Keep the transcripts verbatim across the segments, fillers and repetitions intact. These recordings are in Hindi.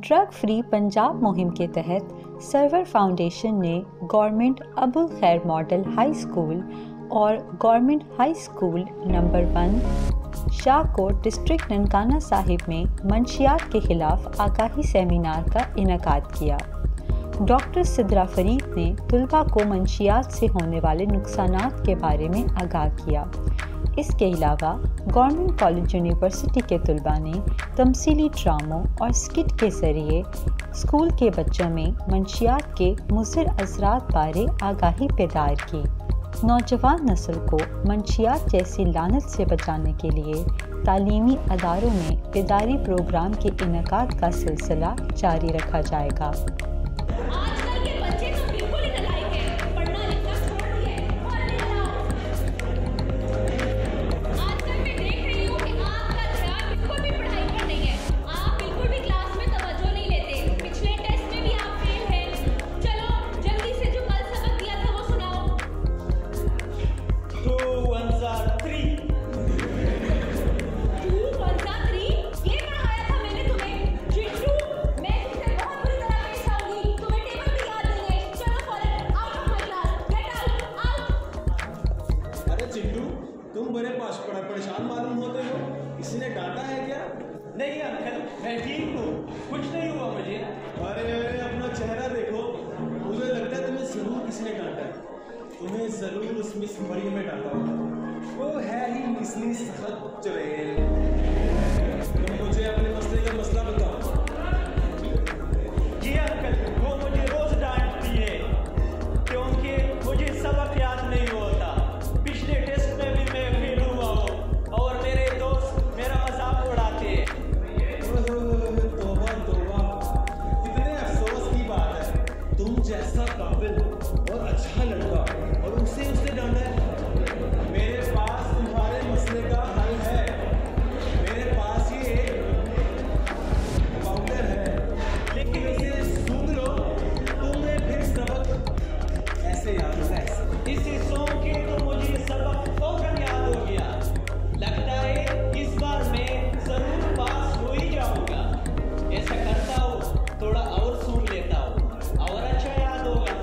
ड्रग फ्री पंजाब मुहिम के तहत सरवर फाउंडेशन ने government Abul Khair model high school और government high school number one Shahkot district Nankana Sahib में मंशियात के खिलाफ आगाही सेमिनार का इनेकाद किया। डॉक्टर सिद्रा फरीद ने तुलबा को मंशियात से होने वाले नुकसानात के बारे में आगाह किया। इसके अलावा गवर्नमेंट कॉलेज यूनिवर्सिटी के तुलबा ने तमसीली ड्रामों और स्किट के ज़रिए स्कूल के बच्चों में मंशियात के मुज़िर असरात बारे आगाही पैदार की। नौजवान नस्ल को मंशियात जैसी लानत से बचाने के लिए तालीमी अदारों में बेदारी प्रोग्राम के इनेकाद का सिलसिला जारी रखा जाएगा। परेशान मालूम होते हो, किसी ने डांटा है क्या? नहीं अंकल, मैं ठीक हूँ, कुछ नहीं हुआ मुझे। अरे अरे अपना चेहरा देखो, मुझे लगता है तुम्हें जरूर किसी ने डांटा है। तुम्हें जरूर उस मिस मरियम में डांटा होगा। वो है ही मिसली सख्त चुड़ैल। तुम मुझे अपने मसले का मसला बताओ। जी अंकल, वो मुझे रोज डांटती है क्योंकि मुझे सबक याद नहीं होता। पिछले टेस्ट में भी मैं फेल हुआ हूँ और मेरे दोस्त मेरा मजाक उड़ाते हैं। तौबा तौबा, कितने अफसोस की बात है। तुम जैसा काबिल और अच्छा लड़का और उसे उसने डांटा है। मेरे पास तुम्हारे मसले का हल है। मेरे पास ये पाउडर है, लेकिन इसे सूंघ लो, तुम्हें फिर सबक ऐसे याद होगा। ऐसे इसे सूंघ के तो मुझे सबक फौरन याद हो गया। लगता है इस बार मैं जरूर पास हो ही जाऊंगा। ऐसा करता हूँ, थोड़ा और सूंघ लेता हूँ और अच्छा याद होगा।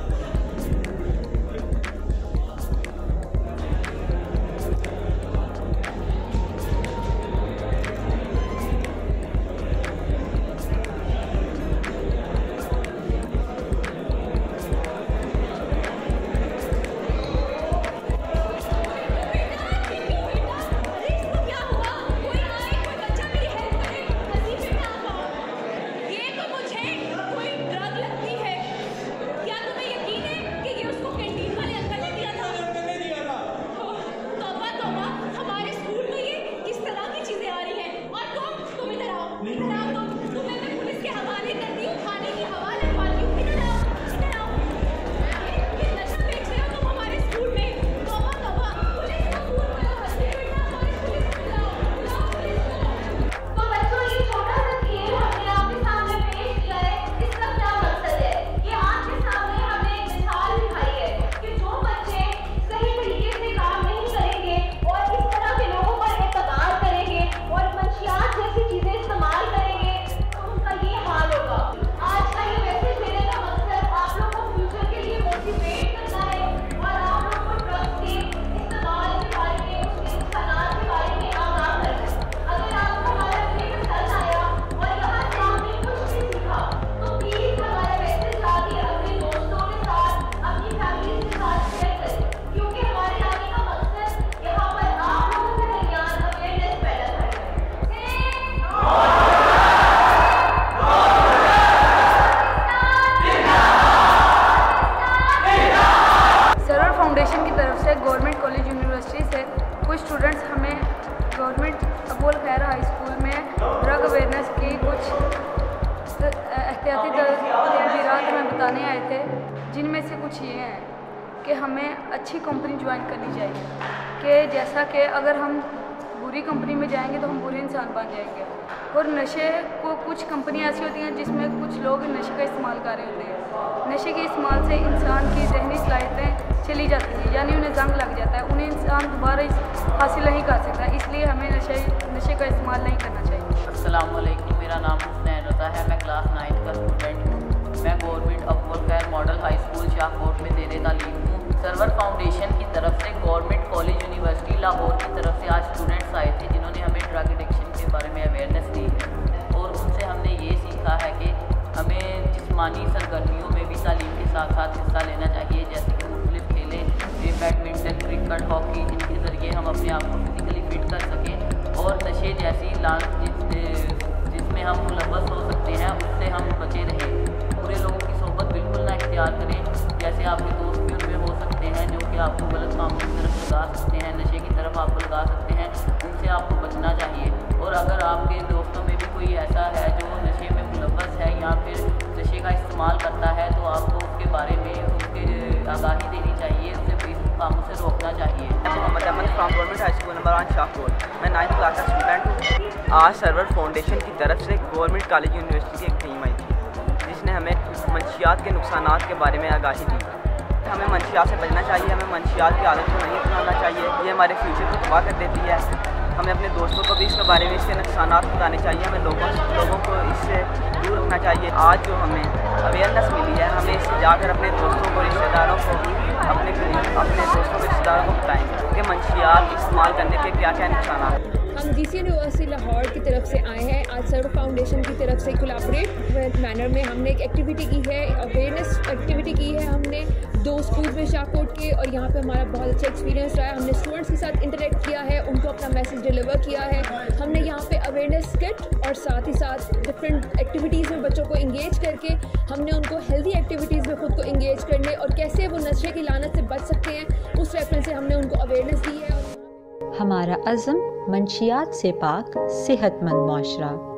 गवर्नमेंट कॉलेज यूनिवर्सिटी से कुछ स्टूडेंट्स हमें government Abul Khair high school में ड्रग अवेयरनेस की कुछ एहतियाती तदबीरात हमें बताने आए थे, जिनमें से कुछ ये हैं कि हमें अच्छी कंपनी ज्वाइन करनी चाहिए। कि जैसा कि अगर हम बुरी कंपनी में जाएंगे तो हम बुरे इंसान बन जाएंगे। और नशे को कुछ कंपनियाँ ऐसी होती हैं जिसमें कुछ लोग नशे का इस्तेमाल कर रहे होते हैं। नशे के इस्तेमाल से इंसान की ज़हनी सलाहियतें चली जाती हैं, यानी उन्हें जंग लग जाता है। उन्हें इंसान दोबारा हासिल नहीं कर सकता, इसलिए हमें नशे नशे का इस्तेमाल नहीं करना चाहिए। अस्सलाम वालेकुम, मेरा नाम हुसैन रज़ा है, मैं क्लास नाइन्थ का स्टूडेंट हूँ। मैं गवर्नमेंट अव्वल खैर मॉडल हाई स्कूल शाहकोट में ज़ेरे तालीम हूँ। सर्वर फाउंडेशन की तरफ से गवर्नमेंट कॉलेज यूनिवर्सिटी लाहौर की तरफ से आज स्टूडेंट्स आए थे जिन्होंने हमें ड्रग एडिक्शन के बारे में अवेयरनेस दी है और उनसे हमने ये सीखा है कि हमें जिस्मानी सरगर्मियों में भी तालीम के साथ साथ हिस्सा लेना चाहिए, जैसे कि मुख्तलिफ खेलें, बैडमिंटन, क्रिकेट, हॉकी, जिनके ज़रिए हम अपने आप को फिज़िकली फिट कर सकें और नशे जैसी लान जिस, जिसमें हम मुलव्वस हो सकते हैं उससे हम बचे रहें। बुरे लोगों की सोबत बिल्कुल ना इख्तियार करें, जैसे आपके दोस्त भी उनमें हो सकते हैं जो कि आपको गलत कामों की तरफ लगा सकते हैं, नशे की तरफ आपको लगा सकते हैं, उनसे आपको बचना चाहिए। और अगर आपके दोस्तों में भी कोई ऐसा है जो नशे में मुलव्वस है या फिर नशे का इस्तेमाल करता है तो आपको उसके बारे में उसके आगाही देनी चाहिए, उसे इस कामों से रोकना चाहिए। Mohammad Ahmed from government high school number one Shahkot. मैं नाइन्थ क्लास का स्टूडेंट हूँ। आज सर्वर फाउंडेशन की तरफ से गवर्नमेंट कॉलेज यूनिवर्सिटी की एक टीम आई थी जिसने हमें मंशियात के नुकसानात के बारे में आगाही दी। हमें मंशियात से बचना चाहिए, हमें मंशियात की आदत को नहीं अपनाना चाहिए, ये हमारे फ्यूचर को तबाह कर देती है। हमें अपने दोस्तों को भी इसके बारे में इसके नुकसानात बताने चाहिए, हमें लोगों लोगों को इससे दूर रखना चाहिए। आज जो हमें अवेयरनेस मिली है, हमें इससे जाकर अपने दोस्तों को, रिश्तेदारों को, अपने अपने दोस्तों को, रिश्तेदारों को बताएं कि मंशियात इस्तेमाल करने के क्या क्या नुकसान हैं। हम जी सी यूनिवर्सिटी लाहौर की तरफ से आए हैं। आज सर्व फाउंडेशन की तरफ से कोलैबोरेट मैनर में हमने एक एक्टिविटी की है, अवेयरनेस एक्टिविटी की है। हमने दो स्कूल में शाहकोट के और यहाँ पे हमारा बहुत अच्छा एक्सपीरियंस रहा है। हमने स्टूडेंट्स के साथ इंटरेक्ट किया है, उनको अपना मैसेज डिलीवर किया है। हमने यहाँ पे अवेयरनेस किट और साथ ही साथ डिफरेंट एक्टिविटीज़ में बच्चों को इंगेज करके हमने उनको हेल्दी एक्टिविटीज़ में ख़ुद को इंगेज करने और कैसे वो नशे की लानत से बच सकते हैं उस रेफरेंस से हमने उनको अवेयरनेस दी है। हमारा अज़्म मंशियात से पाक सेहतमंद माशरा।